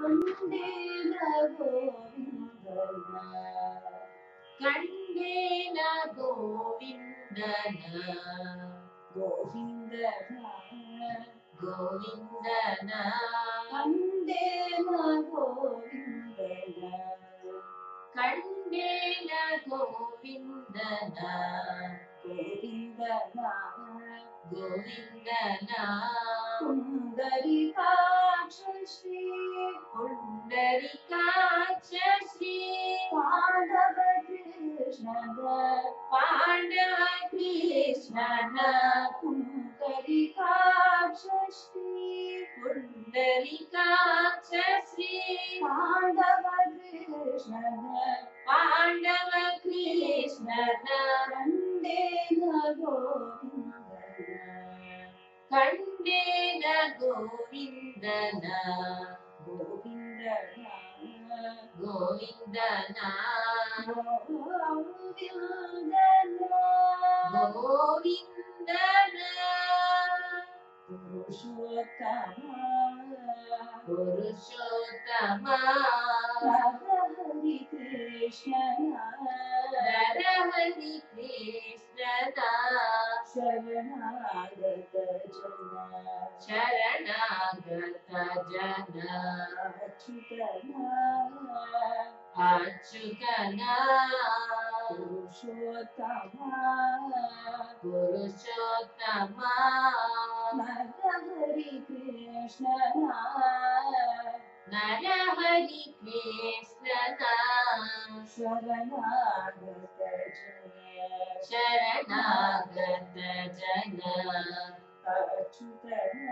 ಕಂಡೇನ ಗೋವಿಂದನ ಕಂಡೇನ ಗೋವಿಂದನ ಗೋವಿಂದನ ಗೋವಿಂದನ ಕಂಡೇನ ಗೋವಿಂದನ ಕಂಡೇನ ಗೋವಿಂದನ ಗೋವಿಂದನ ಗೋವಿಂದನ ಪುಂಡರೀಕಾಕ್ಷ ಶ್ರೀ ಪುಂಡರೀಕಾಕ್ಷ ಶ್ರೀ ಪಾಂಡವ ಕೃಷ್ಣನ ಪಾಂಡವ ಕೃಷ್ಣನ ಪುಂಡರೀಕಾಕ್ಷ ಶ್ರೀ ಪುಂಡರೀಕಾಕ್ಷ ಶ್ರೀ ಪಾಂಡವ ಕೃಷ್ಣನ ಪಾಂಡವ ಕೃಷ್ಣನ ಕಂಡೇನ ಗೋವಿಂದನ ಕಂಡೇನ ಗೋವಿಂದನ ಗೋವಿಂದನ ಗೋವಿಂದನ ಗೋವಿಂದನ ಪುರುಷೋತ್ತಮ ಪುರುಷೋತ್ತಮ ಹರಿ ಕೃಷ್ಣನ ಹರಿ ಕೃಷ್ಣನ ಶರಣಾಗತ ಜನ ಶರಣಾಗತ ಜನ ಅಚ್ಯುತನ ಅಚ್ಯುತನ ಪುರುಷೋತ್ತಮ ಪುರುಷೋತ್ತಮ ಹರಿ ಕೃಷ್ಣನ ಹರಿ ಕೃಷ್ಣನ ಶರಣಾಗತ ಜನ ಶರಣಾಗತ ಜನ ಅಚ್ಯುತನ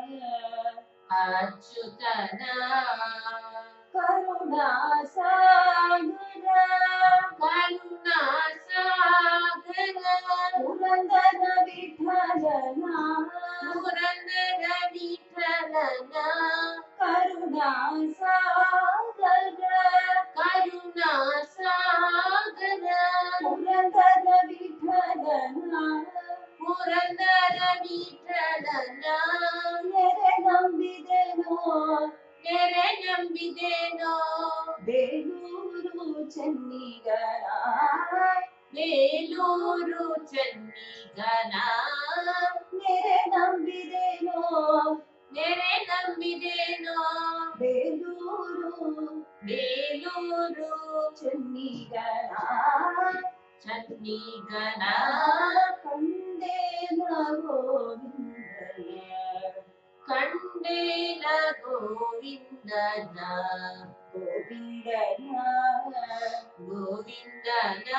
ಅಚ್ಯುತನ ಕರುಣಾ ಸಾಗರ ಕರುಣಾ ಸಾಗರ ಪುರಂದರ ವಿಠಲನ ಪುರಂದರ ವಿಠಲನ ಕರುಣಾ ಸಾಗರ ಕರುಣಾ ಸಾಗರ ಪುರಂದರ ವಿಠಲನ ಪುರಂದರ ವಿಠಲನ ನೆರೆ ನಂಬಿದೆನೋ ನೆರೆ ನಂಬಿದೆನೋ ಬೇಲೂರು ಚೆನ್ನಿಗನ ಬೇಲೂರು ಚೆನ್ನಿಗನ ನೆರೆ ನಂಬಿದೆನೋ ನೆರೆ ನಂಬಿದೆನೋ ಬೇಲೂರು ಬೇಲೂರು ಚೆನ್ನಿಗನ ಚೆನ್ನಿಗನ ಕಂಡೇನ ಗೋವಿಂದನ ಕಂಡೇನ ಗೋವಿಂದನ ಗೋವಿಂದನ ಗೋವಿಂದನ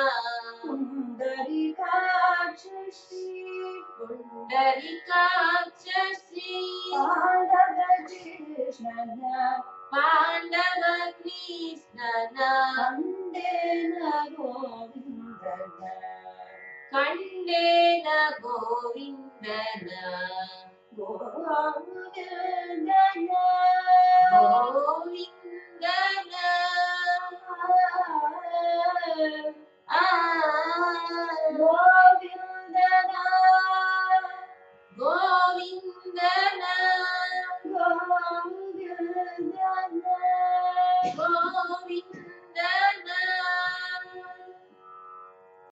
ಪುಂಡರೀಕಾಕ್ಷ ಶ್ರೀ ಪುಂಡರೀಕಾಕ್ಷ ಶ್ರೀ ಪಾಂಡವ ಕೃಷ್ಣನ ಪಾಂಡವ ಕೃಷ್ಣನ ಕಂಡೇನ ಗೋವಿಂದನ ಕಂಡೇನ ಗೋವಿಂದನ ಗೋವಿಂದನ ಗೋವಿಂದನ